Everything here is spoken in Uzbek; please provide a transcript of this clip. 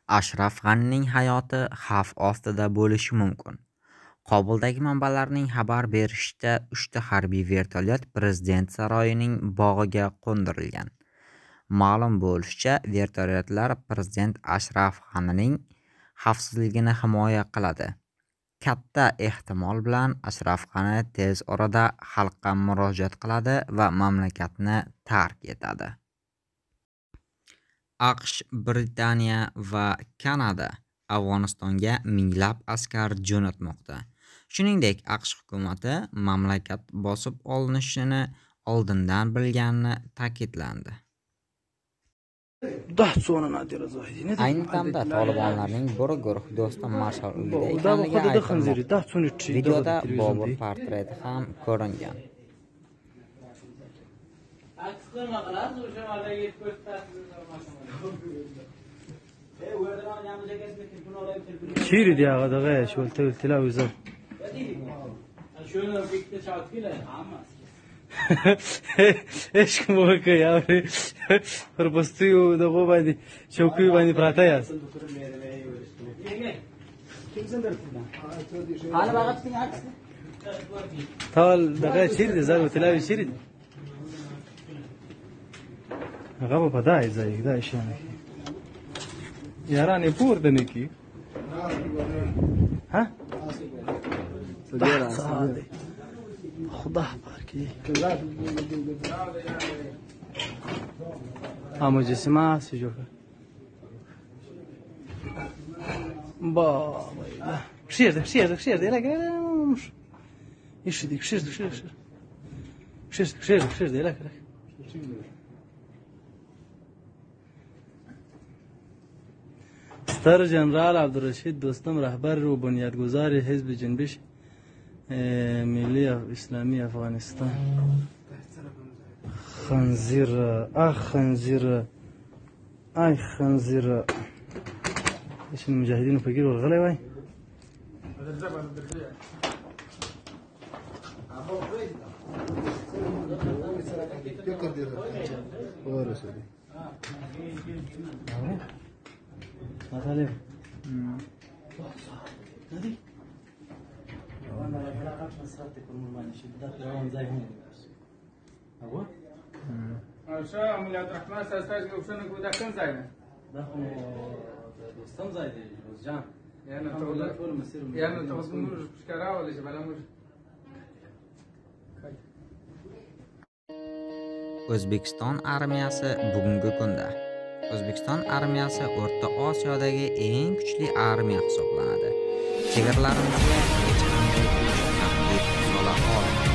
Ashraf G'anining hayoti xavf ostida bo'lishi mumkin. Qobuldagi manbalarning xabar berishicha, 3 ta harbiy vertolyot prezident saroyining bog'iga qo'ndirilgan. Ma'lum bo'lishicha, vertolyotlar prezident Ashraf G'anining xavfsizligini himoya qiladi. Katta ehtimol bilan Ashraf G'ani tez orada xalqqa murojaat qiladi va mamlakatni tark etadi. AQSh, Britaniya va Kanada Afg'onistonga minglab askar jo'natmoqda. Shuningdek, AQSh hukumati mamlakat bosib olinishini oldindan bilganini ta'kidlandi. Ayni damda Tolibonlarning bir guruh do'stim Marshall uyida ekanligi aytilmoqda. Videoda Bobur portreti ham ko'ringan. Şiiri diye kadar şu televizyon. Eşk muhakkı ya. Hırpastıyı da bu bani şokuyu bani pratayas. Tal daga şiiri zaten televizyon şiiri. غابة بداية زي كذا إشانك ياراني بور دنيكي ها صادي خضح باركي مجسمات سجوكا بابا لا بشير ده لا مش ايش دي بشير ده لا ستر جنرال عبدالرشید دوستم رهبر و بنیادگذار حزب جنبش ملی اسلامی افغانستان خنزیر خنزیر ايش المجاهدين فقير والغلا واي مثلا هذه وانا علاقات مسرتك والمرماني شدات روان زي هون ابو شو عمليات الرحمن استاذ وشنو كذا كم زايد دخل دوستم زايد جان يعني تقول مش كرا ولا شي بلا مش O'zbekiston armiyasi bugungi kunda. O'zbekiston armiyasi O'rta Osiyodagi eng kuchli armiya hisoblanadi. Chegaralarimizga hech qanday tahdid sola olmaydi.